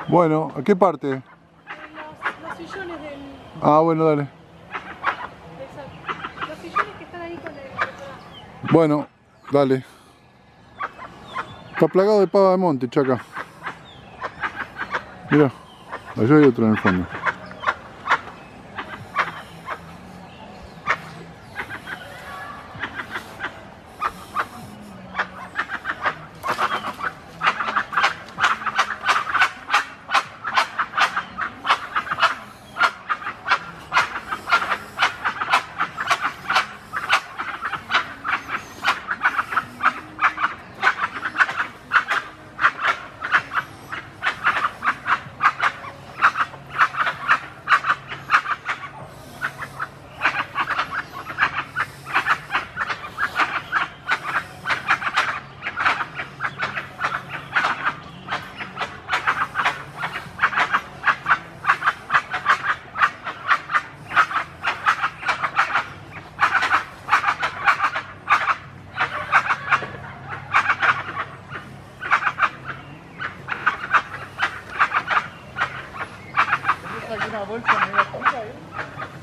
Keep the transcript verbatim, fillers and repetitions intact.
Bueno, ¿a qué parte? Los, los sillones del... Ah, bueno, dale. Exacto. Los sillones que están ahí con el... Bueno, dale. Está plagado de pava de monte, Chaca. Mira, allá hay otro en el fondo. ¿Alguna bolsa media chica ahí?